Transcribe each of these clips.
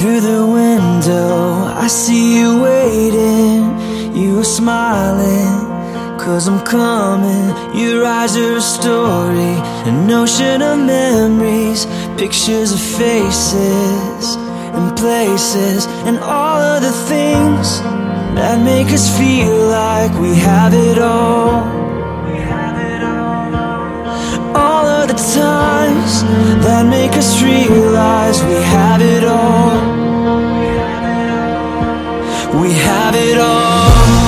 Through the window, I see you waiting. You are smiling, 'cause I'm coming. Your eyes are a story, an ocean of memories, pictures of faces and places, and all of the things that make us feel like we have it all. All of the times that make us realize we have it all. We have it all.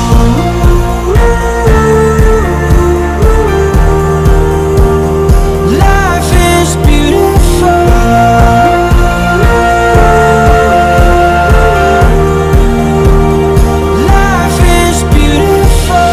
Life is beautiful. Life is beautiful.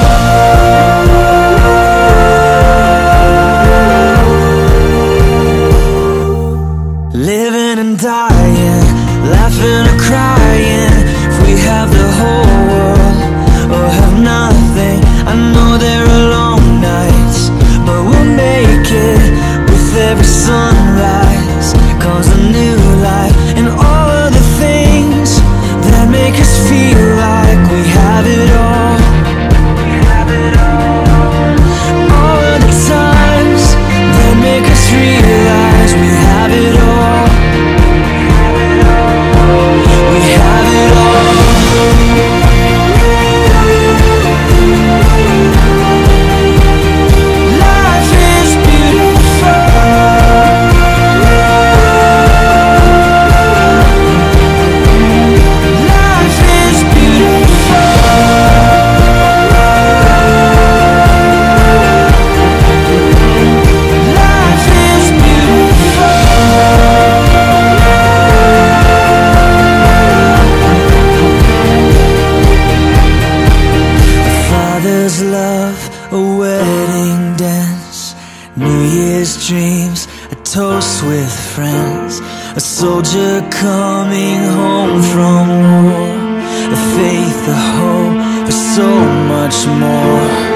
Living and dying, laughing or crying. If we have the whole world or have nothing, I know there are long nights, but we'll make it. With every sunrise comes a new light, and all of the things that make us feel like we have it all. All of the times that make us realize we have it all. We have it all. Life is beautiful. Life is beautiful. Life is beautiful. Father's love, a wedding dance, New Year's dreams, a toast with friends, a soldier coming home from war, a faith, a hope, but so much more.